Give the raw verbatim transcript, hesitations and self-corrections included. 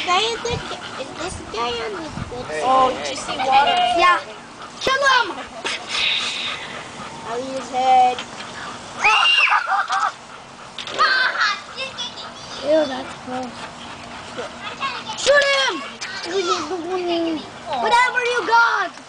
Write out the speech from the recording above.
guy a good guy? Is this guy on the good side? Oh, did you see water? Yeah. Kill him! I'll use head. Ew, that's gross. Shoot him! Whatever you got!